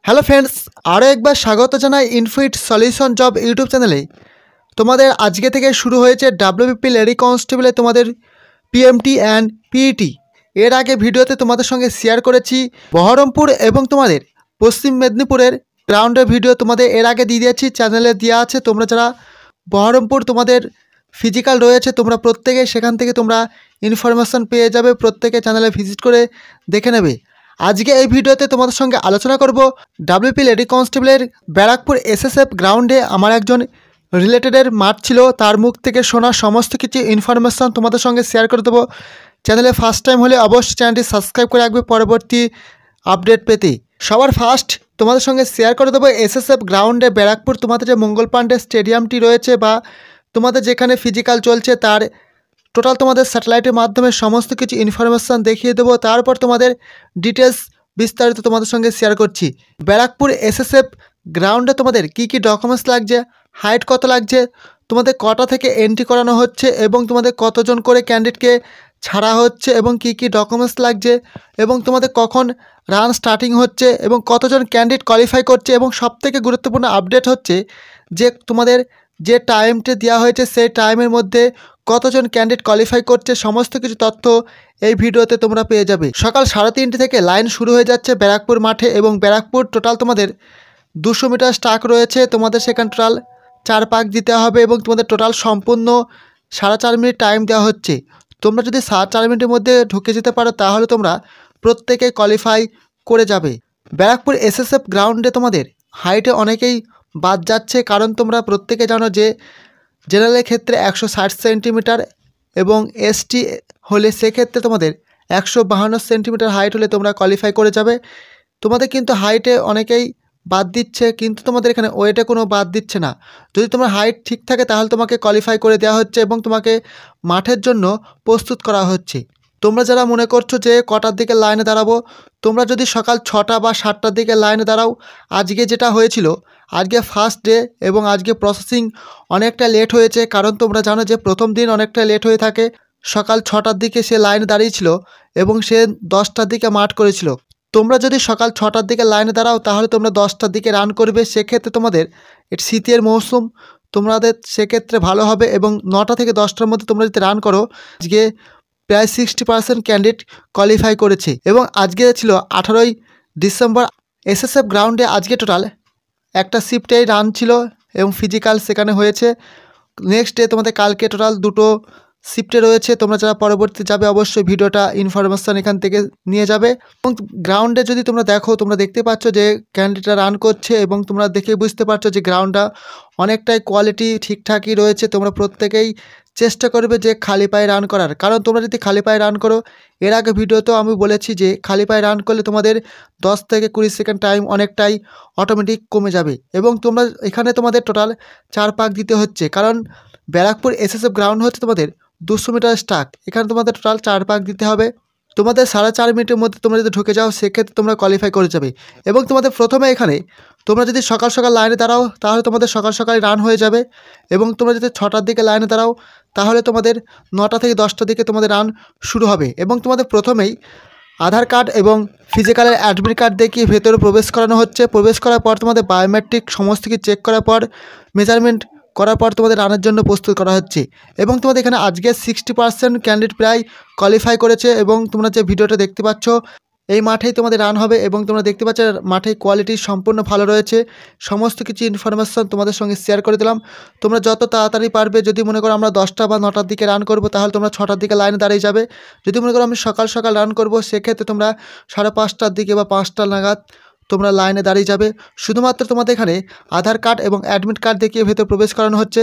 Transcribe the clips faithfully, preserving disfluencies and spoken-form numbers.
Hello friends, আরও একবার স্বাগত জানাই ইনফিট সলিউশন জব ইউটিউব চ্যানেলে। তোমাদের আজকে থেকে শুরু হয়েছে ডাব্লিউবিপি লেডি কনস্টেবলে তোমাদের পিএমটি অ্যান্ড পিইটি। এর আগে ভিডিওতে তোমাদের সঙ্গে শেয়ার করেছি বহরমপুর এবং তোমাদের পশ্চিম মেদিনীপুরের গ্রাউন্ডের ভিডিও তোমাদের এর আগে দিয়ে দিয়েছি, চ্যানেলে দেওয়া আছে। তোমরা যারা বহরমপুর তোমাদের ফিজিক্যাল রয়েছে তোমরা প্রত্যেকে সেখান থেকে তোমরা ইনফরমেশান পেয়ে যাবে, প্রত্যেকে চ্যানেলে ভিজিট করে দেখে নেবে। আজকে এই ভিডিওতে তোমাদের সঙ্গে আলোচনা করব ডাব্লিউপি লেডি কনস্টেবলের ব্যারাকপুর এসএসএফ গ্রাউন্ডে আমার একজন রিলেটেডের মাঠ ছিল, তার মুখ থেকে শোনা সমস্ত কিছু ইনফরমেশান তোমাদের সঙ্গে শেয়ার করে দেবো। চ্যানেলে ফার্স্ট টাইম হলে অবশ্যই চ্যানেলটি সাবস্ক্রাইব করে রাখবে পরবর্তী আপডেট পেতে। সবার ফার্স্ট তোমাদের সঙ্গে শেয়ার করে দেবো এসএসএফ গ্রাউন্ডে ব্যারাকপুর তোমাদের যে মঙ্গল পাণ্ডে স্টেডিয়ামটি রয়েছে বা তোমাদের যেখানে ফিজিক্যাল চলছে তার টোটাল তোমাদের স্যাটেলাইটের মাধ্যমে সমস্ত কিছু ইনফরমেশান দেখিয়ে দেবো। তারপর তোমাদের ডিটেলস বিস্তারিত তোমাদের সঙ্গে শেয়ার করছি। ব্যারাকপুর এসএসএফ গ্রাউন্ডে তোমাদের কি কি ডকুমেন্টস লাগছে, হাইট কত লাগছে, তোমাদের কটা থেকে এন্ট্রি করানো হচ্ছে এবং তোমাদের কতজন করে ক্যান্ডিডেটকে ছাড়া হচ্ছে এবং কি কি ডকুমেন্টস লাগছে এবং তোমাদের কখন রান স্টার্টিং হচ্ছে এবং কতজন ক্যান্ডিডেট কোয়ালিফাই করছে এবং সবথেকে গুরুত্বপূর্ণ আপডেট হচ্ছে যে তোমাদের যে টাইমটা দেওয়া হয়েছে সেই টাইমের মধ্যে কতজন ক্যান্ডিডেট কোয়ালিফাই করছে, সমস্ত কিছু তথ্য এই ভিডিওতে তোমরা পেয়ে যাবে। সকাল সাড়ে তিনটে থেকে লাইন শুরু হয়ে যাচ্ছে ব্যারাকপুর মাঠে এবং ব্যারাকপুর টোটাল তোমাদের দুশো মিটার স্টার্ক রয়েছে। তোমাদের সেখানে টোটাল চার পাক দিতে হবে এবং তোমাদের টোটাল সম্পূর্ণ সাড়ে চার মিনিট টাইম দেওয়া হচ্ছে। তোমরা যদি সাড়ে চার মিনিটের মধ্যে ঢুকে যেতে পারো তাহলে তোমরা প্রত্যেকে কোয়ালিফাই করে যাবে। ব্যারাকপুর এসএসএফ গ্রাউন্ডে তোমাদের হাইটে অনেকেই বাদ যাচ্ছে, কারণ তোমরা প্রত্যেকে জানো যে জেনারেলের ক্ষেত্রে একশো ষাট সেন্টিমিটার এবং এসটি হলে সেক্ষেত্রে তোমাদের একশো বাহান্ন সেন্টিমিটার হাইট হলে তোমরা কোয়ালিফাই করে যাবে। তোমাদের কিন্তু হাইটে অনেকেই বাদ দিচ্ছে, কিন্তু তোমাদের এখানে ওয়েটে কোনো বাদ দিচ্ছে না। যদি তোমার হাইট ঠিক থাকে তাহলে তোমাকে কোয়ালিফাই করে দেওয়া হচ্ছে এবং তোমাকে মাঠের জন্য প্রস্তুত করা হচ্ছে। তোমরা যারা মনে করছো যে কটার দিকে লাইনে দাঁড়াবো, তোমরা যদি সকাল ছটা বা সাতটার দিকে লাইনে দাঁড়াও, আজকে যেটা হয়েছিল আজকে ফার্স্ট ডে এবং আজকে প্রসেসিং অনেকটা লেট হয়েছে, কারণ তোমরা জানো যে প্রথম দিন অনেকটা লেট হয়ে থাকে। সকাল ছটার দিকে সে লাইনে দাঁড়িয়েছিল এবং সে দশটার দিকে মাঠ করেছিল। তোমরা যদি সকাল ছটার দিকে লাইনে দাঁড়াও তাহলে তোমরা দশটার দিকে রান করবে, সেক্ষেত্রে তোমাদের শীতের মৌসুম তোমাদের সেক্ষেত্রে ভালো হবে এবং নটা থেকে দশটার মধ্যে তোমরা যদি রান করো, আজকে প্রায় সিক্সটি পার্সেন্ট ক্যান্ডিডেট কোয়ালিফাই করেছে। এবং আজকে ছিল আঠারোই ডিসেম্বর। এসএসএফ গ্রাউন্ডে আজকে টোটাল একটা শিফটেই রান ছিল এবং ফিজিক্যাল সেখানে হয়েছে। নেক্সট ডে তোমাদের কালকে টোটাল দুটো শিফটে রয়েছে। তোমরা যারা পরবর্তী যাবে অবশ্যই ভিডিওটা ইনফরমেশান এখান থেকে নিয়ে যাবে। এবং গ্রাউন্ডে যদি তোমরা দেখো, তোমরা দেখতে পাচ্ছ যে ক্যান্ডিডেটরা রান করছে এবং তোমরা দেখে বুঝতে পারছো যে গ্রাউন্ডটা অনেকটাই কোয়ালিটি ঠিকঠাকই রয়েছে। তোমরা প্রত্যেকেই চেষ্টা করবে যে খালি পায়ে রান করার, কারণ তোমরা যদি খালি পায়ে রান করো, এর আগে ভিডিওতেও আমি বলেছি যে খালি পায়ে রান করলে তোমাদের দশ থেকে কুড়ি সেকেন্ড টাইম অনেকটাই অটোমেটিক কমে যাবে এবং তোমরা এখানে তোমাদের টোটাল চার পাক দিতে হচ্ছে, কারণ ব্যারাকপুর এসএসএফ গ্রাউন্ড হচ্ছে তোমাদের দুশো মিটার স্টার্ক। এখানে তোমাদের টোটাল চার পাক দিতে হবে। তোমাদের সাড়ে চার মিনিটের মধ্যে তোমরা যদি ঢুকে যাও সেক্ষেত্রে তোমরা কোয়ালিফাই করে যাবে। এবং তোমাদের প্রথমে এখানে তোমরা যদি সকাল সকাল লাইনে দাঁড়াও তাহলে তোমাদের সকাল সকাল রান হয়ে যাবে এবং তোমরা যদি ছটার দিকে লাইনে দাঁড়াও তাহলে তোমাদের নটা থেকে দশটার দিকে তোমাদের রান শুরু হবে। এবং তোমাদের প্রথমেই আধার কার্ড এবং ফিজিক্যালের অ্যাডমিট কার্ড দেখিয়ে ভেতরে প্রবেশ করানো হচ্ছে। প্রবেশ করার পর তোমাদের বায়োমেট্রিক সমস্ত কিছু চেক করার পর মেজারমেন্ট করার পর তোমাদের রানের জন্য প্রস্তুত করা হচ্ছে। এবং তোমাদের এখানে আজকে সিক্সটি পার্সেন্ট ক্যান্ডিডেট প্রায় কোয়ালিফাই করেছে এবং তোমরা যে ভিডিওটা দেখতে পাচ্ছ এই মাঠেই তোমাদের রান হবে এবং তোমরা দেখতে পাচ্ছ মাঠে কোয়ালিটি সম্পূর্ণ ভালো রয়েছে। সমস্ত কিছু ইনফরমেশান তোমাদের সঙ্গে শেয়ার করে দিলাম। তোমরা যত তাড়াতাড়ি পারবে, যদি মনে করো আমরা দশটা বা নটার দিকে রান করব তাহলে তোমরা ছটার দিকে লাইনে দাঁড়িয়ে যাবে। যদি মনে করো আমি সকাল সকাল রান করব সেক্ষেত্রে তোমরা সাড়ে পাঁচটার দিকে বা পাঁচটা নাগাদ তোমরা লাইনে দাঁড়িয়ে যাবে। শুধুমাত্র তোমাদের এখানে আধার কার্ড এবং অ্যাডমিট কার্ড দেখিয়ে ভেতরে প্রবেশ করানো হচ্ছে।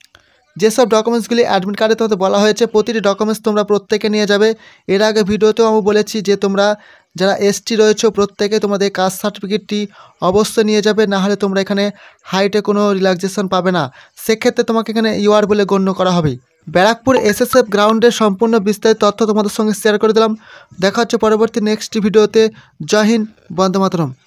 যেসব ডকুমেন্টসগুলি অ্যাডমিট কার্ডে তোমাদের বলা হয়েছে প্রতিটি ডকুমেন্টস তোমরা প্রত্যেকে নিয়ে যাবে। এর আগে ভিডিওতেও আমি বলেছি যে তোমরা যারা এসটি রয়েছে প্রত্যেকে তোমাদের কাস্ট সার্টিফিকেটটি অবশ্যই নিয়ে যাবে, না হলে তোমরা এখানে হাইটে কোনো রিল্যাক্সেশন পাবে না, সেক্ষেত্রে তোমাকে এখানে ইউআর বলে গণ্য করা হবে। ব্যারাকপুর এসএসএফ গ্রাউন্ডের সম্পূর্ণ বিস্তারিত তথ্য তোমাদের সঙ্গে শেয়ার করে দিলাম। দেখা হচ্ছে পরবর্তী নেক্সট ভিডিওতে। জয় হিন্দ, বন্দে মাতরম।